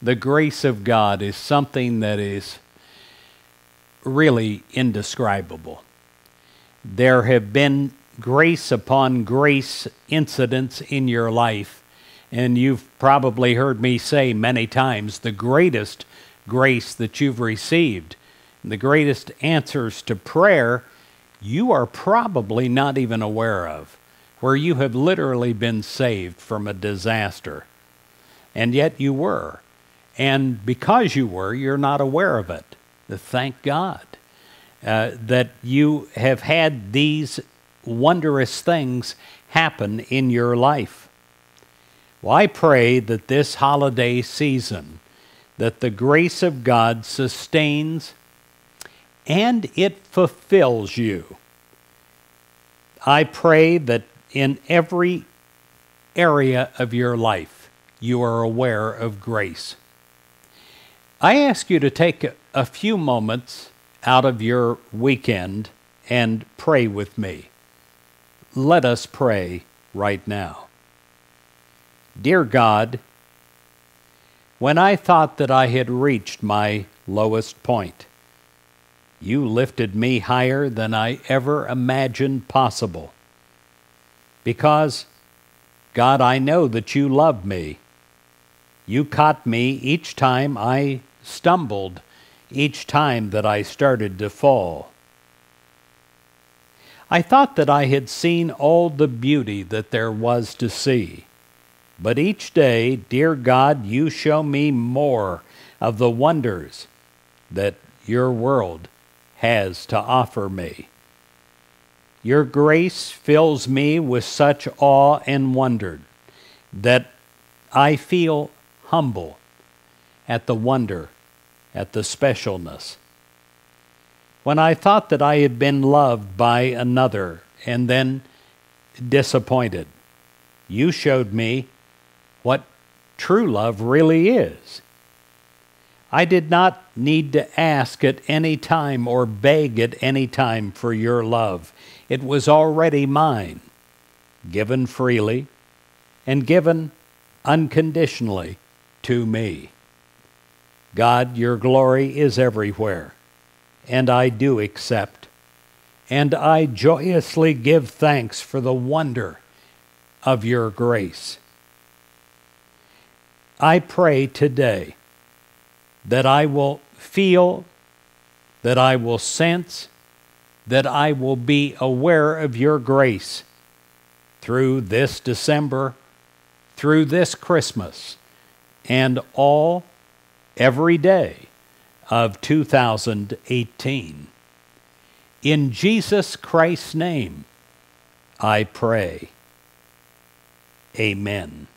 The grace of God is something that is really indescribable. There have been grace upon grace incidents in your life, and you've probably heard me say many times the greatest grace that you've received, the greatest answers to prayer, you are probably not even aware of, where you have literally been saved from a disaster. And yet you were. And because you were, you're not aware of it. Thank God that you have had these wondrous things happen in your life. Well, I pray that this holiday season, that the grace of God sustains and it fulfills you. I pray that in every area of your life, you are aware of grace. I ask you to take a few moments out of your weekend and pray with me. Let us pray right now. Dear God, when I thought that I had reached my lowest point, you lifted me higher than I ever imagined possible. Because, God, I know that you love me. You caught me each time I stumbled, each time that I started to fall. I thought that I had seen all the beauty that there was to see. But each day, dear God, you show me more of the wonders that your world has to offer me. Your grace fills me with such awe and wonder that I feel humble at the wonder, at the specialness. When I thought that I had been loved by another and then disappointed, you showed me what true love really is. I did not need to ask at any time or beg at any time for your love. It was already mine, given freely and given unconditionally to me. God, your glory is everywhere, and I do accept, and I joyously give thanks for the wonder of your grace. I pray today that I will feel, that I will sense, that I will be aware of your grace through this December, through this Christmas, and every day of 2018. In Jesus Christ's name, I pray. Amen.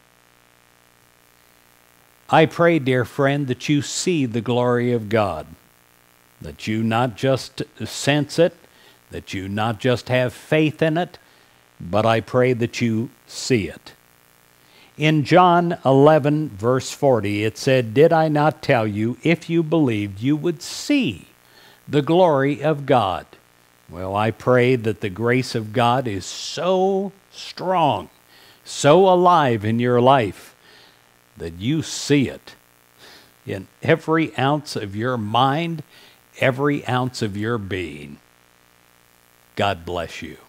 I pray, dear friend, that you see the glory of God, that you not just sense it, that you not just have faith in it, but I pray that you see it. In John 11, verse 40, it said, "Did I not tell you, if you believed, you would see the glory of God?" Well, I pray that the grace of God is so strong, so alive in your life, that you see it in every ounce of your mind, every ounce of your being. God bless you.